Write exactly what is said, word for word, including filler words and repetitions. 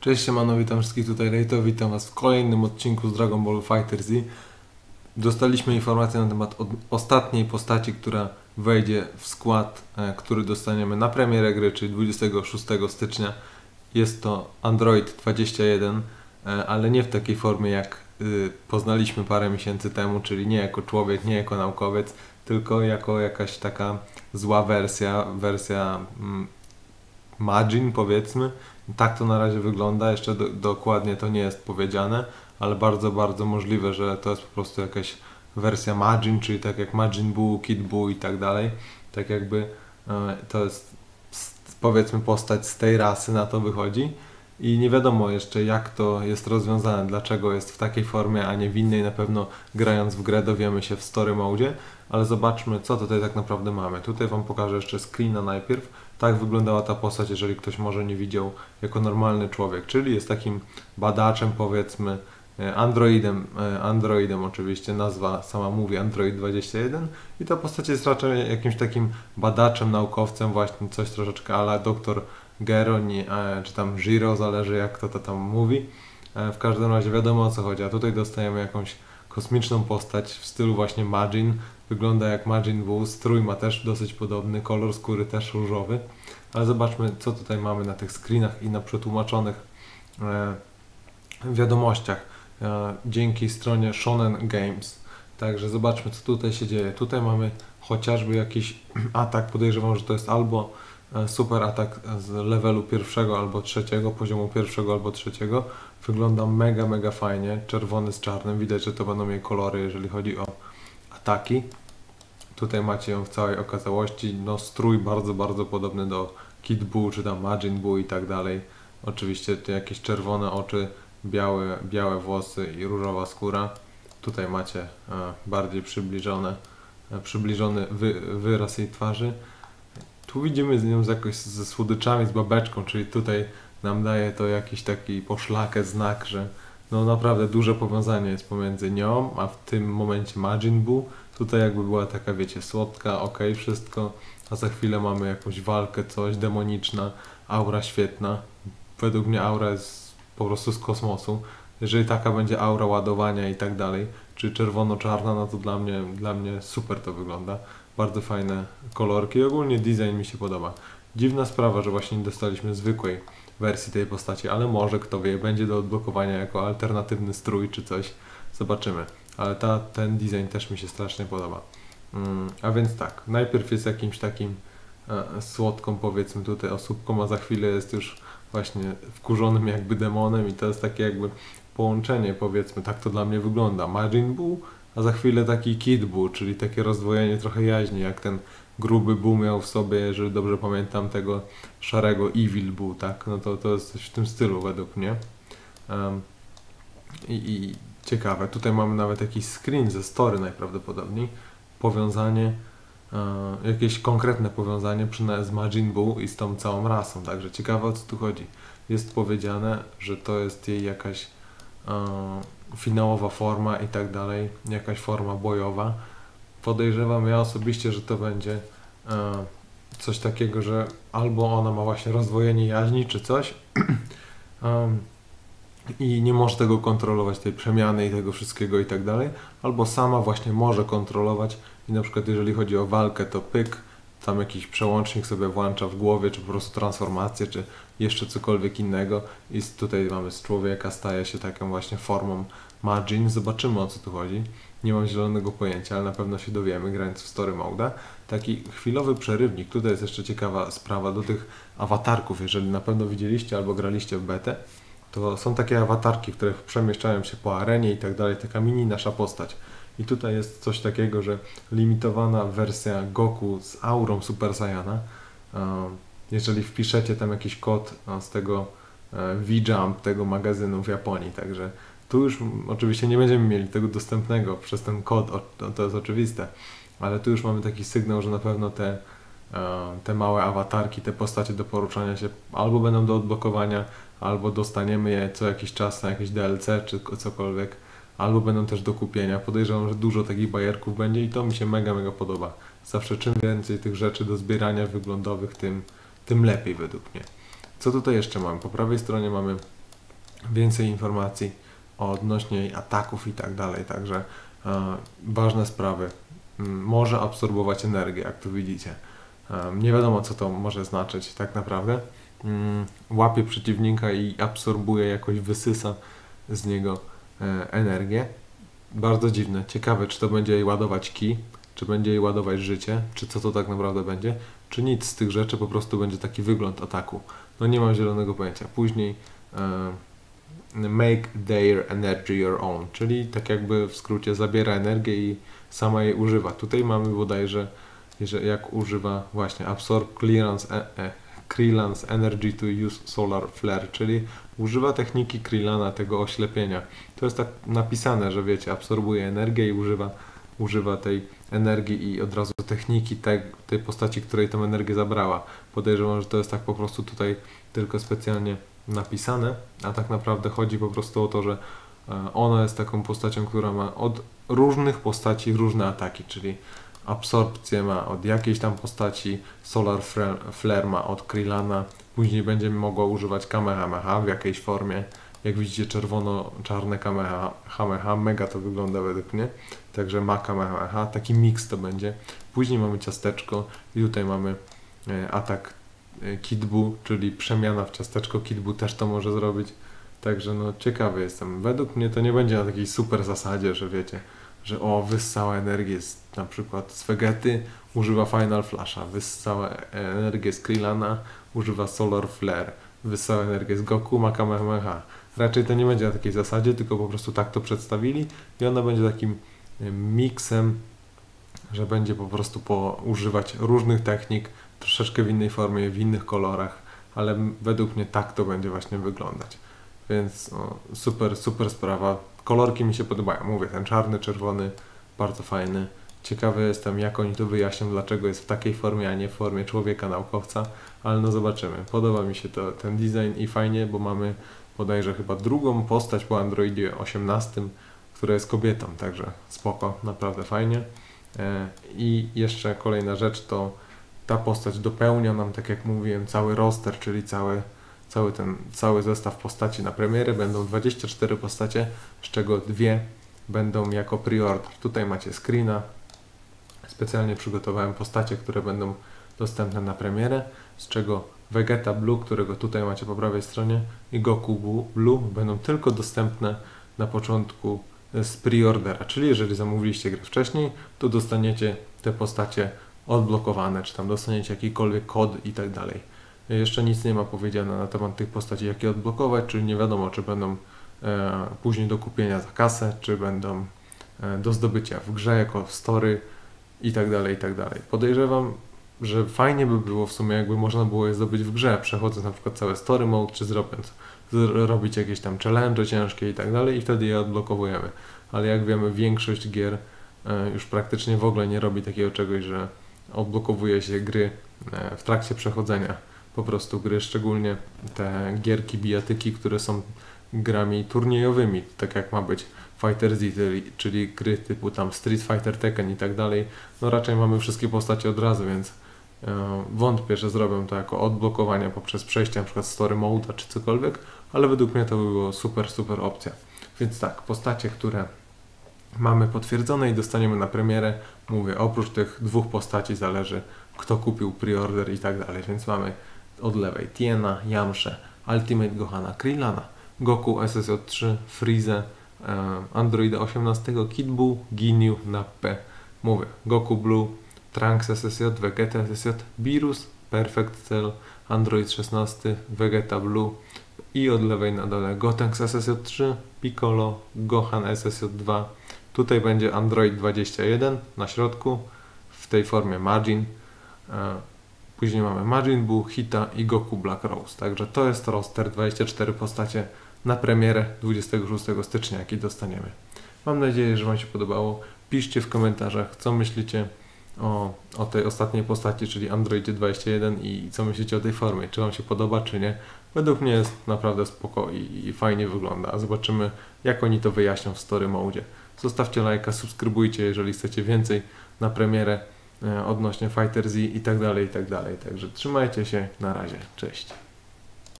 Cześć, siemano, witam wszystkich, tutaj Rejto, witam Was w kolejnym odcinku z Dragon Ball FighterZ. Dostaliśmy informację na temat od ostatniej postaci, która wejdzie w skład, e, który dostaniemy na premierę gry, czyli dwudziestego szóstego stycznia. Jest to Android dwadzieścia jeden, e, ale nie w takiej formie jak y, poznaliśmy parę miesięcy temu, czyli nie jako człowiek, nie jako naukowiec, tylko jako jakaś taka zła wersja, wersja mm, Majin, powiedzmy. Tak to na razie wygląda, jeszcze do, dokładnie to nie jest powiedziane, ale bardzo, bardzo możliwe, że to jest po prostu jakaś wersja Majin, czyli tak jak Majin Buu, Kid Buu i tak dalej. Tak jakby e, to jest powiedzmy postać z tej rasy, na to wychodzi. I nie wiadomo jeszcze, jak to jest rozwiązane, dlaczego jest w takiej formie, a nie w innej. Na pewno grając w grę dowiemy się w story mode, ale zobaczmy, co tutaj tak naprawdę mamy. Tutaj Wam pokażę jeszcze screena najpierw. Tak wyglądała ta postać, jeżeli ktoś może nie widział, jako normalny człowiek, czyli jest takim badaczem, powiedzmy, androidem, androidem oczywiście, nazwa sama mówi Android dwadzieścia jeden i ta postać jest raczej jakimś takim badaczem, naukowcem, właśnie coś troszeczkę ala doktor Gero, nie, czy tam Giro, zależy jak to, to tam mówi. W każdym razie wiadomo, o co chodzi, a tutaj dostajemy jakąś kosmiczną postać w stylu właśnie Majin. Wygląda jak Majin Buu, strój ma też dosyć podobny, kolor skóry też różowy. Ale zobaczmy, co tutaj mamy na tych screenach i na przetłumaczonych e, wiadomościach e, dzięki stronie Shonen Games. Także zobaczmy, co tutaj się dzieje. Tutaj mamy chociażby jakiś atak, podejrzewam, że to jest albo e, super atak z levelu pierwszego albo trzeciego, poziomu pierwszego albo trzeciego. Wygląda mega, mega fajnie, czerwony z czarnym, widać, że to będą jej kolory, jeżeli chodzi o ataki. Tutaj macie ją w całej okazałości, no strój bardzo, bardzo podobny do Kid Buu, czy tam Majin Buu i tak dalej. Oczywiście jakieś czerwone oczy, białe, białe włosy i różowa skóra. Tutaj macie e, bardziej przybliżone, e, przybliżony wy, wyraz jej twarzy. Tu widzimy z nią z jakoś ze słodyczami, z babeczką, czyli tutaj nam daje to jakiś taki poszlakę, znak, że no naprawdę duże powiązanie jest pomiędzy nią, a w tym momencie Majin Buu. Tutaj jakby była taka, wiecie, słodka, ok, wszystko, a za chwilę mamy jakąś walkę, coś demoniczna, aura świetna. Według mnie aura jest po prostu z kosmosu. Jeżeli taka będzie aura ładowania i tak dalej, czy czerwono-czarna, no to dla mnie, dla mnie super to wygląda. Bardzo fajne kolorki i ogólnie design mi się podoba. Dziwna sprawa, że właśnie nie dostaliśmy zwykłej wersji tej postaci, ale może, kto wie, będzie do odblokowania jako alternatywny strój czy coś. Zobaczymy. Ale ta, ten design też mi się strasznie podoba. Mm, a więc tak, najpierw jest jakimś takim e, słodką, powiedzmy tutaj osóbką, a za chwilę jest już właśnie wkurzonym jakby demonem i to jest takie jakby połączenie, powiedzmy, tak to dla mnie wygląda. Majin Buu, a za chwilę taki Kid Buu, czyli takie rozdwojenie trochę jaźni, jak ten gruby Buu miał w sobie, jeżeli dobrze pamiętam, tego szarego Evil Buu, tak? No to, to jest coś w tym stylu według mnie. Um, i, i ciekawe, tutaj mamy nawet jakiś screen ze story najprawdopodobniej, powiązanie, e, jakieś konkretne powiązanie przynajmniej z Majin Buu i z tą całą rasą, także ciekawe, o co tu chodzi. Jest powiedziane, że to jest jej jakaś e, finałowa forma i tak dalej, jakaś forma bojowa. Podejrzewam ja osobiście, że to będzie e, coś takiego, że albo ona ma właśnie rozdwojenie jaźni czy coś, um, i nie może tego kontrolować, tej przemiany i tego wszystkiego i tak dalej, albo sama właśnie może kontrolować i na przykład jeżeli chodzi o walkę, to pyk, tam jakiś przełącznik sobie włącza w głowie, czy po prostu transformację, czy jeszcze cokolwiek innego i tutaj mamy z człowieka, staje się taką właśnie formą Majin. Zobaczymy, o co tu chodzi. Nie mam zielonego pojęcia, ale na pewno się dowiemy, grając w story mode. Taki chwilowy przerywnik, tutaj jest jeszcze ciekawa sprawa do tych awatarków, jeżeli na pewno widzieliście albo graliście w betę, to są takie awatarki, które przemieszczają się po arenie i tak dalej, taka mini nasza postać. I tutaj jest coś takiego, że limitowana wersja Goku z aurą Super Saiyana. Jeżeli wpiszecie tam jakiś kod z tego V-Jump, tego magazynu w Japonii, także tu już oczywiście nie będziemy mieli tego dostępnego przez ten kod, to jest oczywiste, ale tu już mamy taki sygnał, że na pewno te, te małe awatarki, te postacie do poruszania się albo będą do odblokowania, albo dostaniemy je co jakiś czas na jakieś D L C czy cokolwiek, albo będą też do kupienia. Podejrzewam, że dużo takich bajerków będzie i to mi się mega, mega podoba. Zawsze czym więcej tych rzeczy do zbierania wyglądowych, tym, tym lepiej według mnie. Co tutaj jeszcze mamy? Po prawej stronie mamy więcej informacji odnośnie jej ataków i tak dalej, także e, ważne sprawy. Może absorbować energię, jak tu widzicie. E, nie wiadomo, co to może znaczyć tak naprawdę. Mm, łapie przeciwnika i absorbuje, jakoś wysysa z niego e, energię. Bardzo dziwne. Ciekawe, czy to będzie jej ładować ki, czy będzie jej ładować życie, czy co to tak naprawdę będzie, czy nic z tych rzeczy, po prostu będzie taki wygląd ataku. No nie mam zielonego pojęcia. Później e, make their energy your own, czyli tak jakby w skrócie zabiera energię i sama jej używa. Tutaj mamy bodajże, że jak używa właśnie absorb clearance, e, e, Krillans energy to use solar flare, czyli używa techniki Krillana, tego oślepienia. To jest tak napisane, że wiecie, absorbuje energię i używa, używa tej energii i od razu techniki tej, tej postaci, której tą energię zabrała. Podejrzewam, że to jest tak po prostu tutaj tylko specjalnie napisane, a tak naprawdę chodzi po prostu o to, że ona jest taką postacią, która ma od różnych postaci różne ataki, czyli absorpcję ma od jakiejś tam postaci, Solar Flare ma od Krillana, później będziemy mogła używać Kamehameha w jakiejś formie. Jak widzicie, czerwono-czarne Kamehameha, mega to wygląda według mnie, także ma Kamehameha, taki miks to będzie. Później mamy ciasteczko i tutaj mamy atak Kid Buu, czyli przemiana w ciasteczko. Kid Buu też to może zrobić. Także no ciekawy jestem. Według mnie to nie będzie na takiej super zasadzie, że wiecie, że o, wyssała energię z, na przykład z Vegety, używa Final Flasha, wyssała energię z Krillana, używa Solar Flare, wyssała energię z Goku, ma Kamehameha. Raczej to nie będzie na takiej zasadzie, tylko po prostu tak to przedstawili i ona będzie takim miksem, że będzie po prostu po, używać różnych technik, troszeczkę w innej formie, w innych kolorach, ale według mnie tak to będzie właśnie wyglądać. Więc no, super, super sprawa. Kolorki mi się podobają. Mówię, ten czarny, czerwony, bardzo fajny. Ciekawy jestem, jak oni to wyjaśnią, dlaczego jest w takiej formie, a nie w formie człowieka, naukowca, ale no zobaczymy. Podoba mi się to, ten design i fajnie, bo mamy bodajże chyba drugą postać po Androidzie osiemnastym, która jest kobietą, także spoko, naprawdę fajnie. I jeszcze kolejna rzecz to ta postać dopełnia nam, tak jak mówiłem, cały roster, czyli cały Cały ten, cały zestaw postaci na premierę. Będą dwadzieścia cztery postacie, z czego dwie będą jako pre-order. Tutaj macie screena. Specjalnie przygotowałem postacie, które będą dostępne na premierę, z czego Vegeta Blue, którego tutaj macie po prawej stronie, i Goku Blue będą tylko dostępne na początku z pre-ordera. Czyli jeżeli zamówiliście grę wcześniej, to dostaniecie te postacie odblokowane, czy tam dostaniecie jakikolwiek kod i tak dalej. Jeszcze nic nie ma powiedziane na temat tych postaci, jak je odblokować, czyli nie wiadomo, czy będą e, później do kupienia za kasę, czy będą e, do zdobycia w grze, jako w story i tak dalej, i tak dalej. Podejrzewam, że fajnie by było w sumie, jakby można było je zdobyć w grze, przechodząc na przykład całe story mode, czy zrobiąc, robić jakieś tam challenge ciężkie i tak dalej i wtedy je odblokowujemy. Ale jak wiemy, większość gier e, już praktycznie w ogóle nie robi takiego czegoś, że odblokowuje się gry e, w trakcie przechodzenia. Po prostu gry, szczególnie te gierki, bijatyki, które są grami turniejowymi, tak jak ma być Fighter Z, czyli, czyli gry typu tam Street Fighter, Tekken i tak dalej. No raczej mamy wszystkie postacie od razu, więc e, wątpię, że zrobią to jako odblokowanie poprzez przejście na przykład story mode czy cokolwiek, ale według mnie to by było super, super opcja. Więc tak, postacie, które mamy potwierdzone i dostaniemy na premierę, mówię, oprócz tych dwóch postaci zależy, kto kupił preorder i tak dalej, więc mamy od lewej Tiena, Yamsze, Ultimate Gohana, Krillana, Goku S S J trzy, Freeze, Androida osiemnastego, Kid Buu, Ginyu, Nappe. Mówię, Goku Blue, Trunks S S J, Vegeta S S J, Beerus, Perfect Cell, Android szesnasty, Vegeta Blue i od lewej na dole Gotenks S S J trzy, Piccolo, Gohan S S J dwa. Tutaj będzie Android dwadzieścia jeden na środku, w tej formie Majin. Później mamy Majin Buu, Hita i Goku Black Rose. Także to jest roster, dwadzieścia cztery postacie na premierę dwudziestego szóstego stycznia, jaki dostaniemy. Mam nadzieję, że Wam się podobało. Piszcie w komentarzach, co myślicie o, o tej ostatniej postaci, czyli Androidzie dwadzieścia jeden i co myślicie o tej formie. Czy Wam się podoba, czy nie. Według mnie jest naprawdę spoko i, i fajnie wygląda. Zobaczymy, jak oni to wyjaśnią w story mode. Zostawcie lajka, subskrybujcie, jeżeli chcecie więcej na premierę odnośnie Fighter Z i tak dalej, i tak dalej. Także trzymajcie się, na razie, cześć.